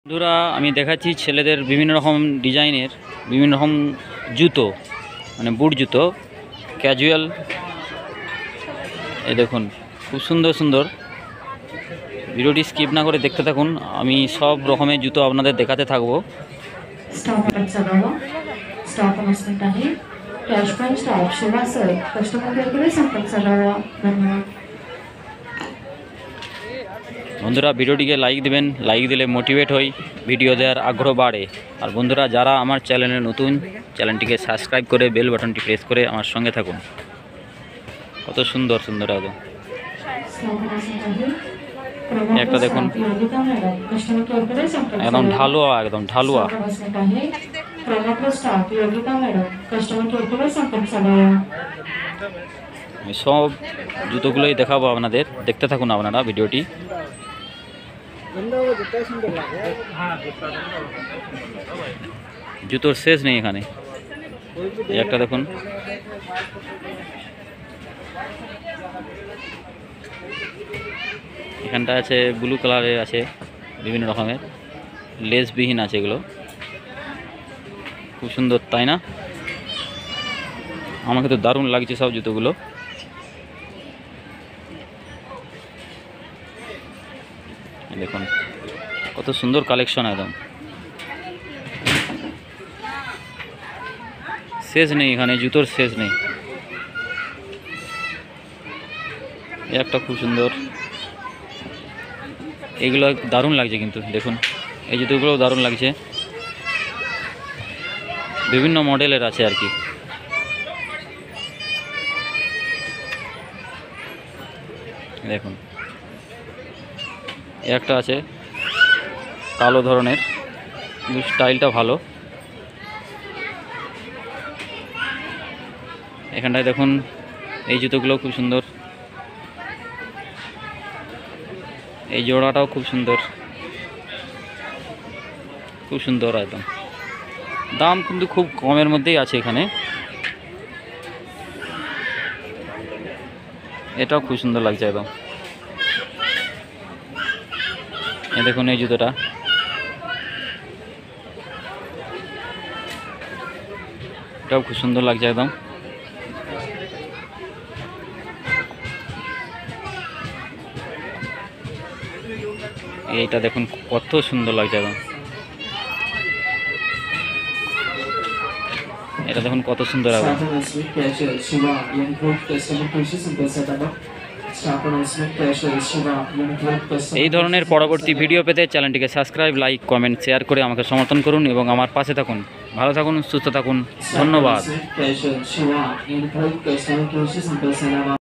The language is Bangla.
বন্ধুরা আমি দেখাচ্ছি ছেলেদের বিভিন্ন রকম ডিজাইনের বিভিন্ন রকম জুতো, মানে বুট জুতো ক্যাজুয়াল। এই দেখুন খুব সুন্দর সুন্দর। ভিডিওটি স্কিপ না করে দেখতে থাকুন, আমি সব রকমের জুতো আপনাদের দেখাতে থাকবো। বন্ধুরা ভিডিওটিকে লাইক দেবেন, লাইক দিলে মোটিভেট হই, ভিডিও দেওয়ার আগ্রহ বাড়ে। আর বন্ধুরা যারা আমার চ্যানেলে নতুন, চ্যানেলটিকে সাবস্ক্রাইব করে বেল বাটনটি প্রেস করে আমার সঙ্গে থাকুন। কত সুন্দর সুন্দর একদম। একটা দেখুন একদম ঢালুয়া, একদম ঢালুয়া। আমি সব জুতোগুলোই দেখাবো আপনাদের, দেখতে থাকুন আপনারা ভিডিওটি। জুতোর শেষ নেই এখানে। একটা দেখুন, এখানটা আছে ব্লু কালারের, আছে বিভিন্ন রকমের লেসবিহীন আছে, এগুলো খুব সুন্দর, তাই না? আমাকে তো দারুণ লাগছে সব জুতোগুলো। দেখুন কত সুন্দর কালেকশন, একদম শেষ নেই এখানে, জুতোর শেষ নেই। একটা খুব সুন্দর, এগুলো দারুণ লাগছে কিন্তু দেখুন, এই জুতোগুলো দারুণ লাগছে, বিভিন্ন মডেলের আছে আর কি। দেখুন একটা আছে কালো ধরনের, স্টাইলটা ভালো। এখানটায় দেখুন এই জুতোগুলো খুব সুন্দর, এই জোড়াটাও খুব সুন্দর, খুব সুন্দর একদম। দাম কিন্তু খুব কমের মধ্যেই আছে এখানে। এটাও খুব সুন্দর লাগছে একদম। এই দেখুন এই জুতোটা, এটাও খুব সুন্দর লাগছে একদম। এইটা দেখুন কত সুন্দর লাগছে একদম। এটা দেখুন কত সুন্দর একদম। এই ধরনের পরবর্তী ভিডিও পেতে চ্যানেলটিকে সাবস্ক্রাইব, লাইক, কমেন্ট, শেয়ার করে আমাকে সমর্থন করুন এবং আমার পাশে থাকুন। ভালো থাকুন, সুস্থ থাকুন, ধন্যবাদ।